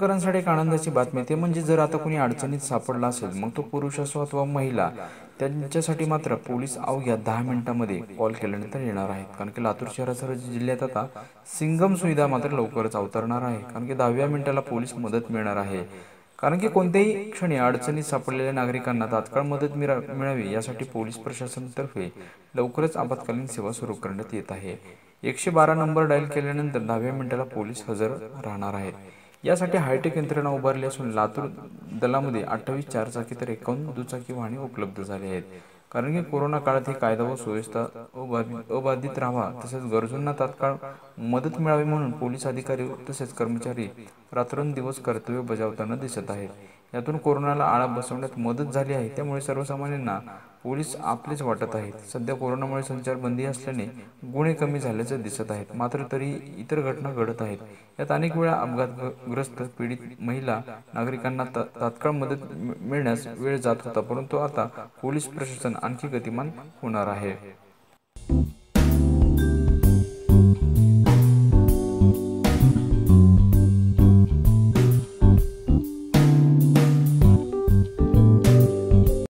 पुणेकरांसाठी एक आनंदाची बातमी ते म्हणजे जर आता कोणी अडचणीत सापडला असेल, मग तो पुरुष असो अथवा महिला, त्यांच्यासाठी मात्र पोलीस अवघ्या 10 मिनिटांमध्ये कॉल केल्यानंतर येणार आहेत. कारण की लातूर शहरासह जिल्ह्यात आता सिंगम सुविधा मात्र लवकरच अवतरणार आहे. कारण की 10व्या मिनिटाला पोलीस मदत मिळणार आहे. कारण की कोणत्याही क्षणी अडचणीत सापडलेल्या नागरिकांना तात्काळ मदत मिळावी यासाठी पोलीस प्रशासनातर्फे लवकरच आपत्कालीन सेवा सुरू करण्यात येत आहे. 112 नंबर डायल केल्यानंतर 10व्या मिनिटाला पोलीस हजर राहणार आहेत. यासाठी हायटेक यंत्रणा उभारली असून लातूर दलामध्ये 28 चारचाकी तर 51 दुचाकी वाहने उपलब्ध झाली आहेत. कारण की कोरोना काळात ही कायदा व सुव्यवस्था अबाधित राहावा तसेच गरजूंना तात्काळ मदत मिळावी म्हणून पोलीस अधिकारी तसेच कर्मचारी रात्रंदिवस कर्तव्य बजावताना दिसत आहेत. यातून कोरोनाला आळा बसवण्यात मदत झाली आहे. त्यामुळे सर्वसामान्यांना पोलीस आपलेच वाटत आहेत. सध्या कोरोनामुळे संचारबंदी असल्याने गुन्हे कमी झाल्याचे दिसत आहेत, मात्र तरीही इतर घटना घडत आहेत. यात अनेक वेळा अपघातग्रस्त पीडित महिला नागरिकांना तात्काळ मदत मिळण्यास वेळ जात होता, परंतु आता पोलीस प्रशासन आणखी गतिमान होणार आहे.